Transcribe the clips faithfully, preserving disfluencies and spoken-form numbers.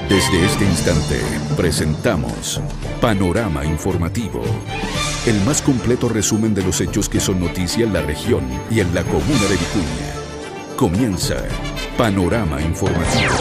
Desde este instante presentamos Panorama Informativo, el más completo resumen de los hechos que son noticia en la región y en la comuna de Vicuña. Comienza Panorama Informativo.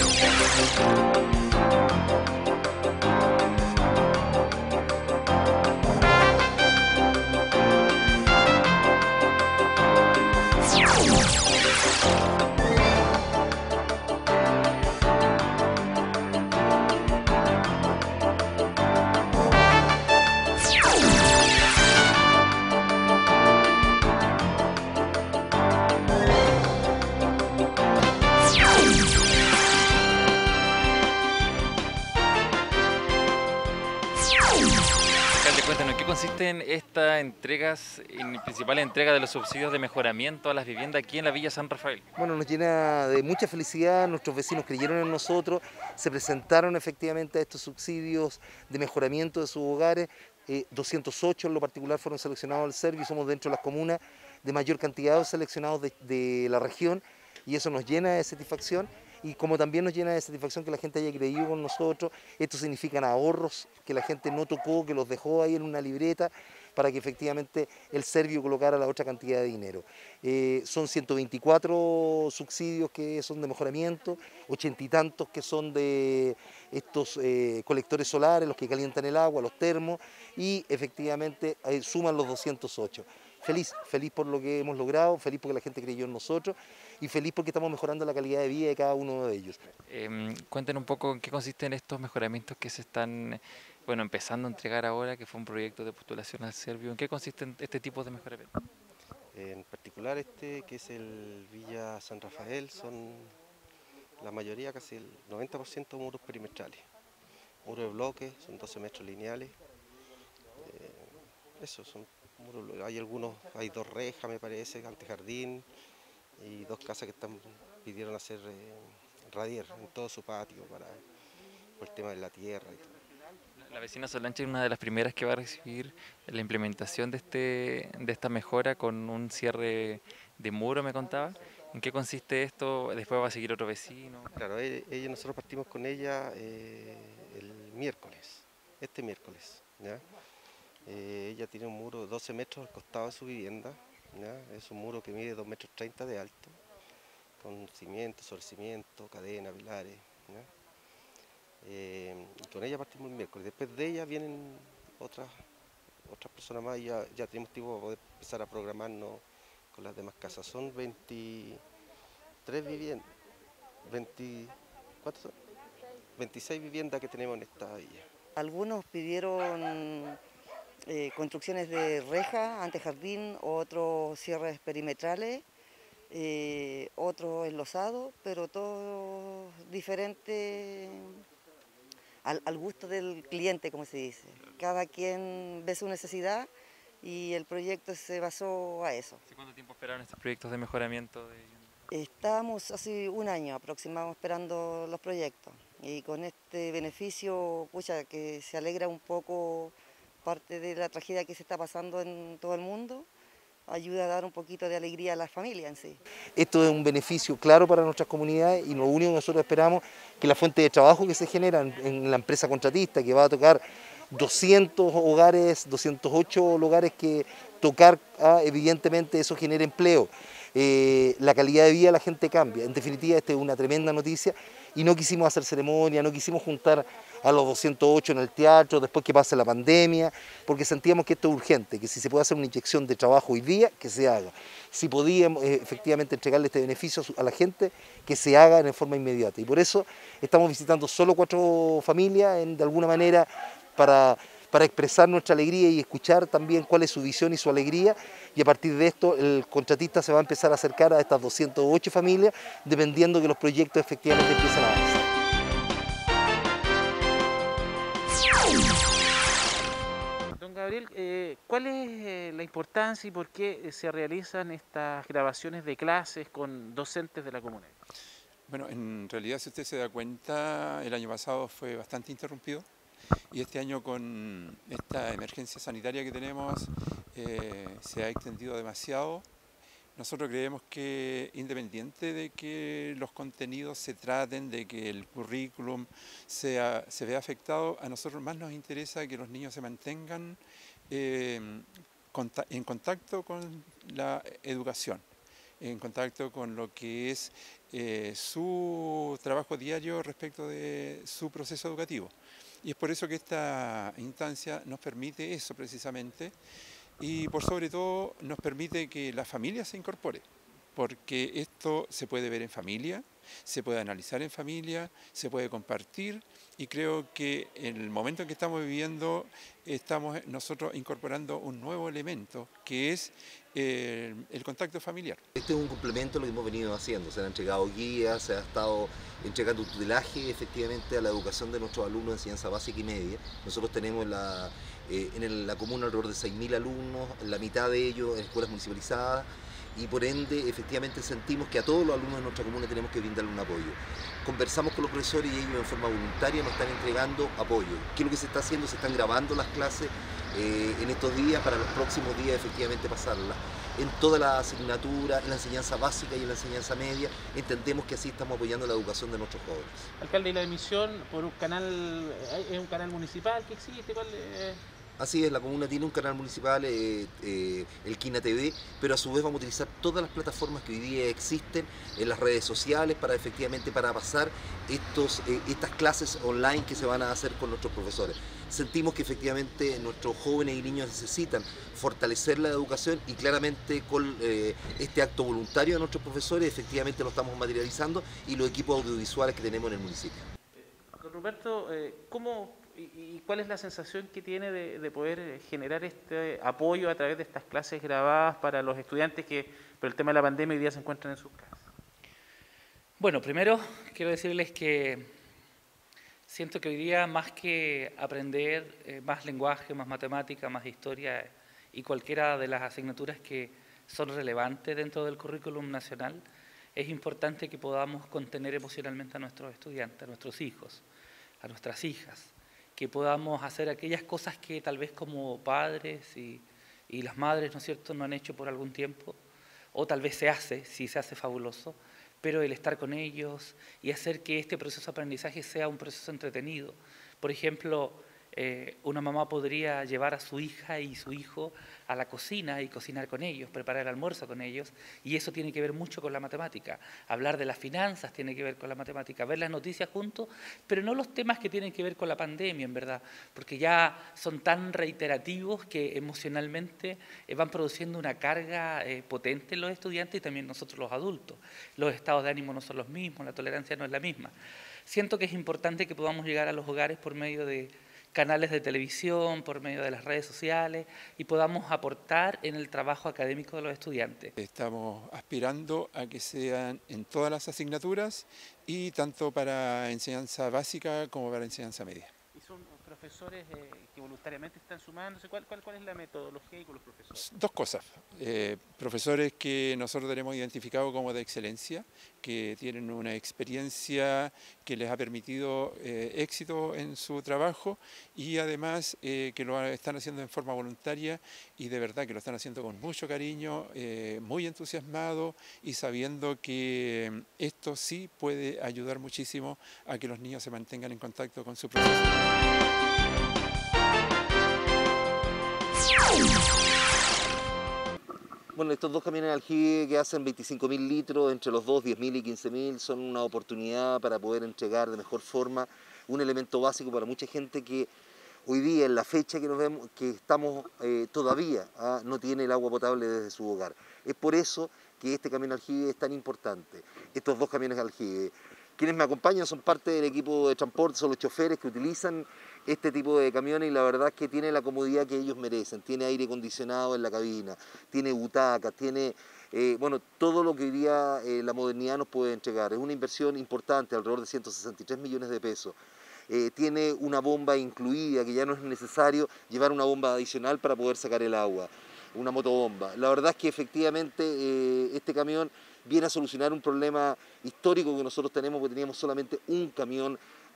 Cuéntanos, ¿en qué consisten estas entregas, en principales entregas de los subsidios de mejoramiento a las viviendas aquí en la Villa San Rafael? Bueno, nos llena de mucha felicidad, nuestros vecinos creyeron en nosotros, se presentaron efectivamente a estos subsidios de mejoramiento de sus hogares, eh, doscientos ocho en lo particular fueron seleccionados al Servio, somos dentro de las comunas de mayor cantidad de seleccionados de, de la región y eso nos llena de satisfacción. Y como también nos llena de satisfacción que la gente haya creído con nosotros, esto significan ahorros que la gente no tocó, que los dejó ahí en una libreta para que efectivamente el Servio colocara la otra cantidad de dinero. Eh, son ciento veinticuatro subsidios que son de mejoramiento, ochenta y tantos que son de estos eh, colectores solares, los que calientan el agua, los termos, y efectivamente eh, suman los doscientos ocho. Feliz, feliz por lo que hemos logrado, feliz porque la gente creyó en nosotros y feliz porque estamos mejorando la calidad de vida de cada uno de ellos. Eh, cuéntenos un poco en qué consisten estos mejoramientos que se están bueno, empezando a entregar ahora, que fue un proyecto de postulación al Servio. ¿En qué consisten este tipo de mejoramientos? En particular este, que es el Villa San Rafael, son la mayoría, casi el noventa por ciento muros perimetrales. Muros de bloque, son doce metros lineales. Eh, eso, son muros, hay algunos, hay dos rejas me parece, antejardín, y dos casas que están pidieron hacer eh, radier en todo su patio para por el tema de la tierra y todo. La vecina Solange es una de las primeras que va a recibir la implementación de, este, de esta mejora con un cierre de muro, me contaba. ¿En qué consiste esto? ¿Después va a seguir otro vecino? Claro, ella, nosotros partimos con ella eh, el miércoles, este miércoles. ¿ya? Eh, ella tiene un muro de doce metros al costado de su vivienda, ¿ya? Es un muro que mide dos metros treinta de alto, con cimiento, sobre cimiento, cadena, pilares. ¿ya? Eh, y con ella partimos el miércoles. Después de ella vienen otras otras personas más y ya, ya tenemos tiempo para poder empezar a programarnos con las demás casas. Son veintitrés viviendas, veinte, ¿cuántos son? veintiséis viviendas que tenemos en esta villa. Algunos pidieron eh, construcciones de reja, antejardín, otros cierres perimetrales, eh, otros enlosados, pero todo diferente al, al gusto del cliente, como se dice. Cada quien ve su necesidad y el proyecto se basó a eso. ¿Hace cuánto tiempo esperaron estos proyectos de mejoramiento de vivienda? Estamos hace un año aproximadamente esperando los proyectos y con este beneficio, pucha, que se alegra un poco parte de la tragedia que se está pasando en todo el mundo, ayuda a dar un poquito de alegría a las familias en sí. Esto es un beneficio claro para nuestras comunidades y lo único que nosotros esperamos que la fuente de trabajo que se genera en, en la empresa contratista, que va a tocar doscientos hogares, doscientos ocho hogares que tocar, ah, evidentemente eso genera empleo. Eh, la calidad de vida de la gente cambia. En definitiva, esta es una tremenda noticia y no quisimos hacer ceremonia, no quisimos juntar a los doscientos ocho en el teatro después que pase la pandemia, porque sentíamos que esto es urgente, que si se puede hacer una inyección de trabajo hoy día, que se haga. Si podíamos eh, efectivamente entregarle este beneficio a la gente, que se haga en forma inmediata. Y por eso estamos visitando solo cuatro familias, en, de alguna manera, para... para expresar nuestra alegría y escuchar también cuál es su visión y su alegría, y a partir de esto el contratista se va a empezar a acercar a estas doscientas ocho familias, dependiendo que los proyectos efectivamente empiecen a avanzar. Don Gabriel, eh, ¿cuál es eh, la importancia y por qué se realizan estas grabaciones de clases con docentes de la comuna? Bueno, en realidad, si usted se da cuenta, el año pasado fue bastante interrumpido. Y este año, con esta emergencia sanitaria que tenemos, eh, se ha extendido demasiado Nosotros creemos que independiente de que los contenidos se traten, de que el currículum sea, se vea afectado, a nosotros más nos interesa que los niños se mantengan eh, en contacto con la educación, en contacto con lo que es eh, su trabajo diario respecto de su proceso educativo. Y es por eso que esta instancia nos permite eso precisamente, y por sobre todo nos permite que la familia se incorpore, porque esto se puede ver en familia, se puede analizar en familia, se puede compartir, y creo que en el momento en que estamos viviendo estamos nosotros incorporando un nuevo elemento que es eh, el contacto familiar. Este es un complemento a lo que hemos venido haciendo, se han entregado guías, se ha estado entregando tutelaje efectivamente a la educación de nuestros alumnos de enseñanza básica y media. Nosotros tenemos la, eh, en el, la comuna alrededor de seis mil alumnos, la mitad de ellos en escuelas municipalizadas, y por ende efectivamente sentimos que a todos los alumnos de nuestra comuna tenemos que brindarle un apoyo. Conversamos con los profesores y ellos en forma voluntaria nos están entregando apoyo. ¿Qué es lo que se está haciendo? Se están grabando las clases eh, en estos días para los próximos días efectivamente pasarlas. En toda la asignatura, en la enseñanza básica y en la enseñanza media, entendemos que así estamos apoyando la educación de nuestros jóvenes. Alcalde, ¿y la emisión por un canal, es un canal municipal que existe? ¿Cuál es? Así es, la comuna tiene un canal municipal, eh, eh, el Quina T V, pero a su vez vamos a utilizar todas las plataformas que hoy día existen en las redes sociales para efectivamente para pasar estos, eh, estas clases online que se van a hacer con nuestros profesores. Sentimos que efectivamente nuestros jóvenes y niños necesitan fortalecer la educación y claramente con eh, este acto voluntario de nuestros profesores efectivamente lo estamos materializando y los equipos audiovisuales que tenemos en el municipio. Don Roberto, ¿cómo y cuál es la sensación que tiene de, de poder generar este apoyo a través de estas clases grabadas para los estudiantes que por el tema de la pandemia hoy día se encuentran en sus casas? Bueno, primero quiero decirles que siento que hoy día más que aprender eh, más lenguaje, más matemática, más historia y cualquiera de las asignaturas que son relevantes dentro del currículum nacional, es importante que podamos contener emocionalmente a nuestros estudiantes, a nuestros hijos, a nuestras hijas, que podamos hacer aquellas cosas que tal vez como padres y, y las madres, ¿no es cierto?, no han hecho por algún tiempo, o tal vez se hace, sí se hace fabuloso, pero el estar con ellos y hacer que este proceso de aprendizaje sea un proceso entretenido. Por ejemplo, eh, una mamá podría llevar a su hija y su hijo a la cocina y cocinar con ellos, preparar el almuerzo con ellos, y eso tiene que ver mucho con la matemática. Hablar de las finanzas tiene que ver con la matemática, ver las noticias juntos, pero no los temas que tienen que ver con la pandemia, en verdad, porque ya son tan reiterativos que emocionalmente eh, van produciendo una carga eh, potente en los estudiantes y también nosotros los adultos. Los estados de ánimo no son los mismos, la tolerancia no es la misma. Siento que es importante que podamos llegar a los hogares por medio de canales de televisión, por medio de las redes sociales, y podamos aportar en el trabajo académico de los estudiantes. Estamos aspirando a que sean en todas las asignaturas y tanto para enseñanza básica como para enseñanza media. ¿Y son profesores eh, que voluntariamente están sumándose? ¿Cuál, cuál, ¿Cuál es la metodología con los profesores? Dos cosas. Eh, profesores que nosotros tenemos identificados como de excelencia, que tienen una experiencia que les ha permitido eh, éxito en su trabajo y además eh, que lo están haciendo en forma voluntaria y de verdad que lo están haciendo con mucho cariño, eh, muy entusiasmado y sabiendo que esto sí puede ayudar muchísimo a que los niños se mantengan en contacto con su profesor. Bueno, estos dos camiones de aljibe que hacen veinticinco mil litros, entre los dos, diez mil y quince mil, son una oportunidad para poder entregar de mejor forma un elemento básico para mucha gente que hoy día, en la fecha que nos vemos, que estamos eh, todavía ¿ah? no tiene el agua potable desde su hogar. Es por eso que este camión de aljibe es tan importante, estos dos camiones de aljibe. Quienes me acompañan son parte del equipo de transporte, son los choferes que utilizan este tipo de camiones y la verdad es que tiene la comodidad que ellos merecen. Tiene aire acondicionado en la cabina, tiene butacas, tiene eh, bueno, todo lo que hoy día eh, la modernidad nos puede entregar. Es una inversión importante, alrededor de ciento sesenta y tres millones de pesos. Eh, tiene una bomba incluida, que ya no es necesario llevar una bomba adicional para poder sacar el agua, una motobomba. La verdad es que efectivamente eh, este camión viene a solucionar un problema histórico que nosotros tenemos, porque teníamos solamente un camión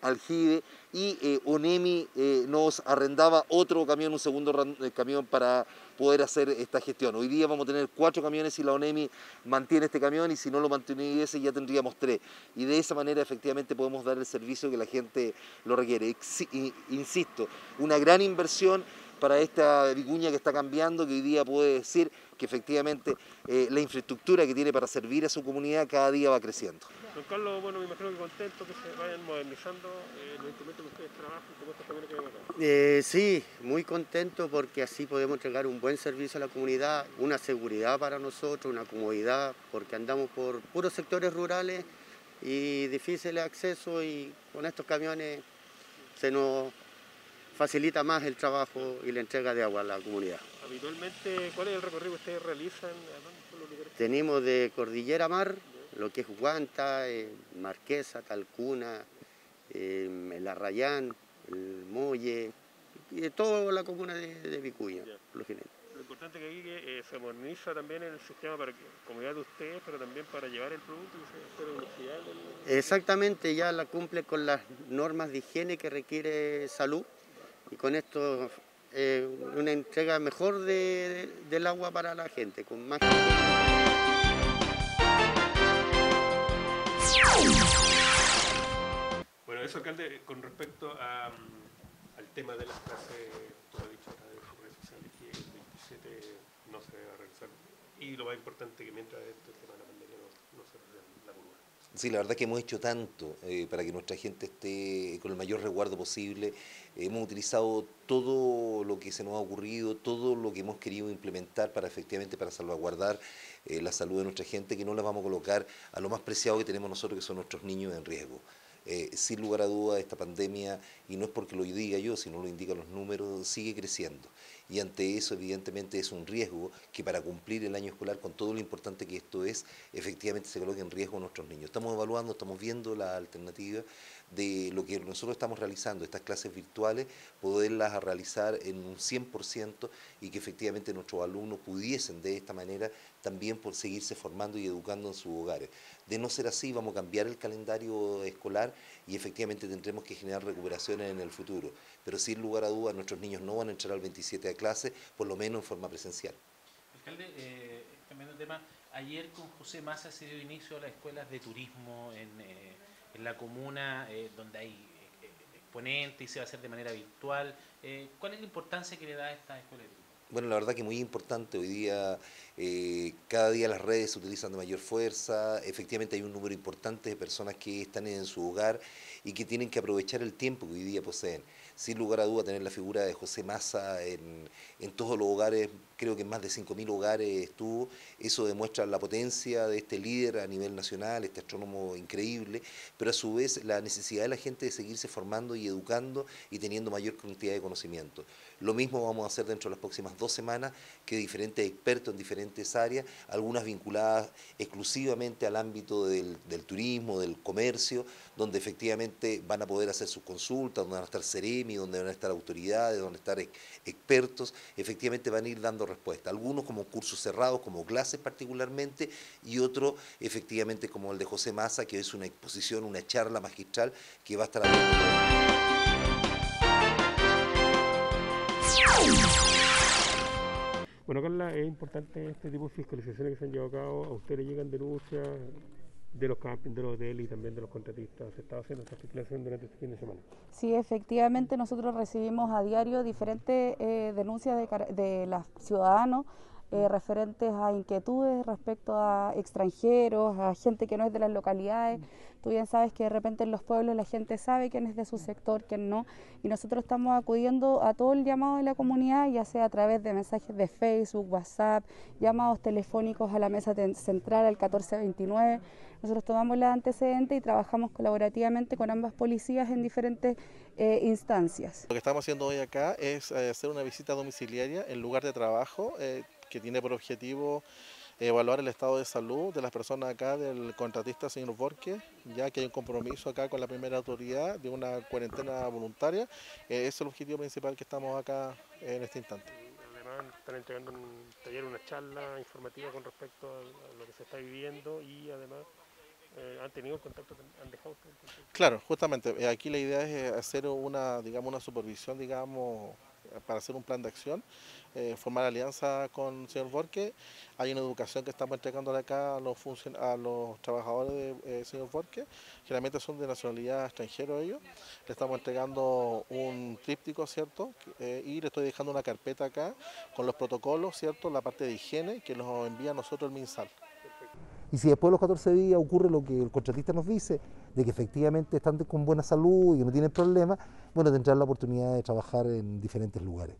Aljibe, y eh, ONEMI eh, nos arrendaba otro camión, un segundo camión para poder hacer esta gestión. Hoy día vamos a tener cuatro camiones y la ONEMI mantiene este camión, y si no lo mantuviese ya tendríamos tres. Y de esa manera efectivamente podemos dar el servicio que la gente lo requiere. Ex insisto, una gran inversión para esta Vicuña que está cambiando, que hoy día puede decir que efectivamente eh, la infraestructura que tiene para servir a su comunidad cada día va creciendo. Don Carlos, bueno, me imagino que contento que se vayan modernizando eh, los instrumentos que ustedes trabajan, como estos camiones que ven acá. Eh, sí, muy contento porque así podemos entregar un buen servicio a la comunidad, una seguridad para nosotros, una comodidad, porque andamos por puros sectores rurales y difícil acceso, y con estos camiones se nos facilita más el trabajo y la entrega de agua a la comunidad. Habitualmente, ¿cuál es el recorrido que ustedes realizan? Tenemos de Cordillera Mar, lo que es Huanta, eh, Marquesa, Talcuna, eh, el Arrayán, el Molle, y de toda la comuna de, de Vicuña, por lo general. Lo importante que aquí eh, se moderniza también el sistema para comunidad de ustedes, pero también para llevar el producto y hacer velocidad. El... Exactamente, ya la cumple con las normas de higiene que requiere salud, y con esto eh, una entrega mejor de, de, del agua para la gente, con más... Bueno, eso, alcalde, con respecto a, um, al tema de las clases, tú has dicho acá de sus redes sociales que el veintisiete no se va a realizar, y lo más importante que mientras esto, el tema de la pandemia no, no se realiza la curva. Sí, la verdad que hemos hecho tanto eh, para que nuestra gente esté con el mayor resguardo posible. Hemos utilizado todo lo que se nos ha ocurrido, todo lo que hemos querido implementar para efectivamente para salvaguardar eh, la salud de nuestra gente, que no la vamos a colocar a lo más preciado que tenemos nosotros, que son nuestros niños, en riesgo. Eh, sin lugar a dudas, esta pandemia, y no es porque lo diga yo, sino lo indican los números, sigue creciendo. Y ante eso, evidentemente, es un riesgo que para cumplir el año escolar, con todo lo importante que esto es, efectivamente se coloque en riesgo a nuestros niños. Estamos evaluando, estamos viendo la alternativa de lo que nosotros estamos realizando, estas clases virtuales, poderlas realizar en un cien por ciento, y que efectivamente nuestros alumnos pudiesen de esta manera también por seguirse formando y educando en sus hogares. De no ser así, vamos a cambiar el calendario escolar y efectivamente tendremos que generar recuperaciones en el futuro. Pero sin lugar a dudas, nuestros niños no van a entrar al veintisiete a clase, por lo menos en forma presencial. Alcalde, eh, cambiando de tema, ayer con José Massa se dio inicio a las escuelas de turismo en, eh, en la comuna, eh, donde hay eh, exponentes y se va a hacer de manera virtual. Eh, ¿Cuál es la importancia que le da a esta escuela de turismo? Bueno, la verdad que muy importante. Hoy día, eh, cada día las redes se utilizan de mayor fuerza. Efectivamente hay un número importante de personas que están en su hogar y que tienen que aprovechar el tiempo que hoy día poseen. Sin lugar a duda, tener la figura de José Massa en, en todos los hogares, creo que en más de cinco mil hogares estuvo. Eso demuestra la potencia de este líder a nivel nacional, este astrónomo increíble, pero a su vez la necesidad de la gente de seguirse formando y educando y teniendo mayor cantidad de conocimiento. Lo mismo vamos a hacer dentro de las próximas dos semanas, que diferentes expertos en diferentes áreas, algunas vinculadas exclusivamente al ámbito del, del turismo, del comercio, donde efectivamente van a poder hacer sus consultas, donde van a estar Ceremi, donde van a estar autoridades, donde van a estar expertos, efectivamente van a ir dando respuesta. Algunos como cursos cerrados, como clases particularmente, y otros efectivamente como el de José Massa, que es una exposición, una charla magistral que va a estar abierta. Bueno, Carla, es importante este tipo de fiscalizaciones que se han llevado a cabo. A ustedes le llegan denuncias de los campings, de los hoteles y también de los contratistas. ¿Se está haciendo esta fiscalización durante este fin de semana? Sí, efectivamente, nosotros recibimos a diario diferentes eh, denuncias de, de los ciudadanos eh, referentes a inquietudes respecto a extranjeros, a gente que no es de las localidades. Tú bien sabes que de repente en los pueblos la gente sabe quién es de su sector, quién no, y nosotros estamos acudiendo a todo el llamado de la comunidad, ya sea a través de mensajes de Facebook, WhatsApp, llamados telefónicos a la mesa central al catorce veintinueve. Nosotros tomamos los antecedentes y trabajamos colaborativamente con ambas policías en diferentes eh, instancias. Lo que estamos haciendo hoy acá es eh, hacer una visita domiciliaria en lugar de trabajo, eh, que tiene por objetivo evaluar el estado de salud de las personas acá, del contratista señor Borges, ya que hay un compromiso acá con la primera autoridad de una cuarentena voluntaria. Eh, ese es el objetivo principal que estamos acá en este instante. Además están entregando un taller, una charla informativa con respecto a lo que se está viviendo, y además Eh, ¿Han tenido el contacto? ¿Han dejado ustedes el contacto? Claro, justamente, eh, aquí la idea es hacer una, digamos, una supervisión, digamos, para hacer un plan de acción, eh, formar alianza con el señor Borque. Hay una educación que estamos entregando acá a los, a los trabajadores del eh, señor Borque, generalmente son de nacionalidad extranjera ellos. Le estamos entregando un tríptico, ¿cierto? Eh, y le estoy dejando una carpeta acá con los protocolos, ¿cierto? La parte de higiene que nos envía a nosotros el MinSal. Y si después de los catorce días ocurre lo que el contratista nos dice, de que efectivamente están con buena salud y que no tienen problemas, bueno, tendrán la oportunidad de trabajar en diferentes lugares.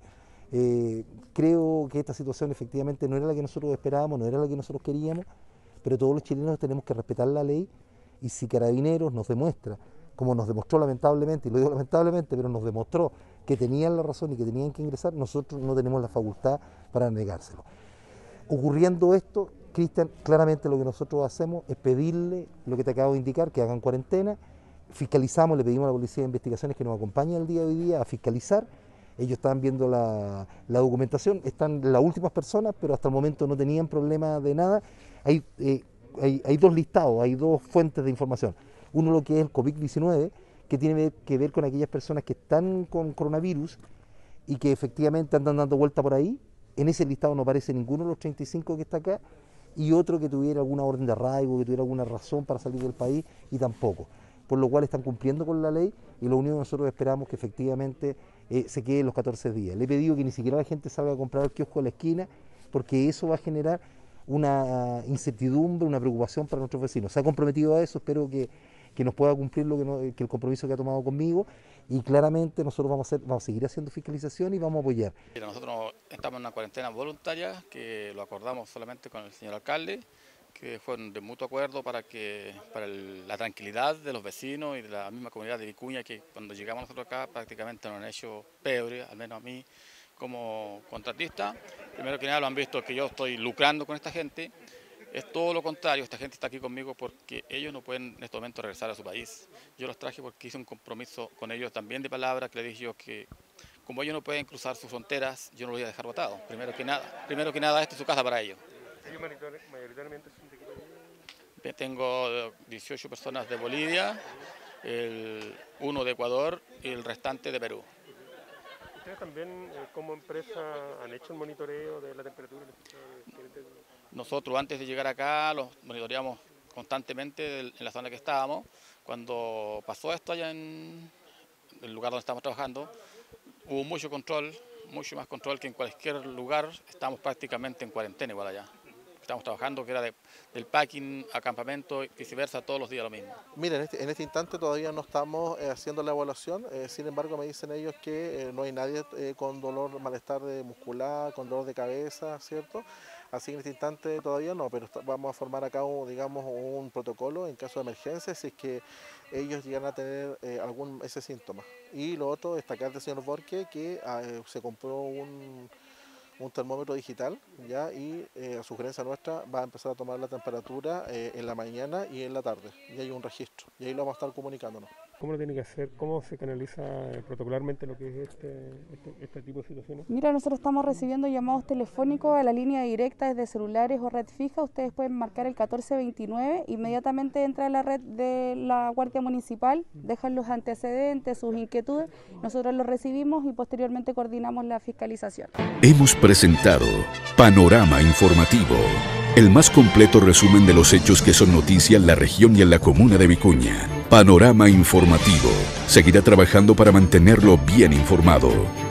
Eh, creo que esta situación efectivamente no era la que nosotros esperábamos, no era la que nosotros queríamos, pero todos los chilenos tenemos que respetar la ley, y si Carabineros nos demuestra, como nos demostró lamentablemente, y lo digo lamentablemente, pero nos demostró que tenían la razón y que tenían que ingresar, nosotros no tenemos la facultad para negárselo. Ocurriendo esto, Cristian, claramente lo que nosotros hacemos es pedirle lo que te acabo de indicar, que hagan cuarentena, fiscalizamos, le pedimos a la Policía de Investigaciones que nos acompañe el día de hoy día a fiscalizar. Ellos están viendo la, la documentación, están las últimas personas, pero hasta el momento no tenían problema de nada. Hay, eh, hay, hay dos listados, hay dos fuentes de información. Uno lo que es el COVID diecinueve, que tiene que ver con aquellas personas que están con coronavirus y que efectivamente andan dando vuelta por ahí. En ese listado no aparece ninguno de los treinta y cinco que está acá, y otro que tuviera alguna orden de arraigo, que tuviera alguna razón para salir del país, y tampoco. Por lo cual están cumpliendo con la ley, y lo único que nosotros esperamos que efectivamente eh, se queden los catorce días. Le he pedido que ni siquiera la gente salga a comprar al kiosco de la esquina, porque eso va a generar una incertidumbre, una preocupación para nuestros vecinos. Se ha comprometido a eso, espero que, que nos pueda cumplir lo que, no, que el compromiso que ha tomado conmigo, y claramente nosotros vamos a, hacer, vamos a seguir haciendo fiscalización y vamos a apoyar. Mira, nosotros estamos en una cuarentena voluntaria que lo acordamos solamente con el señor alcalde, que fue de mutuo acuerdo para que para el, la tranquilidad de los vecinos y de la misma comunidad de Vicuña, que cuando llegamos nosotros acá prácticamente nos han hecho pebre, al menos a mí como contratista. Primero que nada lo han visto que yo estoy lucrando con esta gente. Es todo lo contrario, esta gente está aquí conmigo porque ellos no pueden en este momento regresar a su país. Yo los traje porque hice un compromiso con ellos también de palabra, que les dije yo que como ellos no pueden cruzar sus fronteras, yo no los voy a dejar botados. Primero que nada, primero que nada, esta es su casa para ellos. ¿Ellos mayoritariamente son de qué país? Tengo dieciocho personas de Bolivia, el, uno de Ecuador y el restante de Perú. ¿Ustedes también eh, como empresa han hecho el monitoreo de la temperatura? Nosotros antes de llegar acá los monitoreamos constantemente en la zona que estábamos. Cuando pasó esto allá en el lugar donde estamos trabajando, hubo mucho control, mucho más control que en cualquier lugar. Estamos prácticamente en cuarentena igual allá. Estamos trabajando, que era de, del packing a campamento y viceversa, todos los días lo mismo. Mira, en este, en este instante todavía no estamos eh, haciendo la evaluación, eh, sin embargo me dicen ellos que eh, no hay nadie eh, con dolor, malestar de muscular, con dolor de cabeza, ¿cierto? Así que en este instante todavía no, pero vamos a formar acá un, digamos, un protocolo en caso de emergencia si es que ellos llegan a tener eh, algún ese síntoma. Y lo otro, destacar del señor Borque que eh, se compró un... un termómetro digital, ya, y eh, a sugerencia nuestra va a empezar a tomar la temperatura eh, en la mañana y en la tarde, y hay un registro, y ahí lo vamos a estar comunicándonos. ¿Cómo lo tiene que hacer? ¿Cómo se canaliza protocolarmente lo que es este, este, este tipo de situaciones? Mira, nosotros estamos recibiendo llamados telefónicos a la línea directa desde celulares o red fija. Ustedes pueden marcar el catorce veintinueve, inmediatamente entra a la red de la Guardia Municipal, dejan los antecedentes, sus inquietudes, nosotros los recibimos y posteriormente coordinamos la fiscalización. Hemos presentado Panorama Informativo, el más completo resumen de los hechos que son noticia en la región y en la comuna de Vicuña. Panorama Informativo seguirá trabajando para mantenerlo bien informado.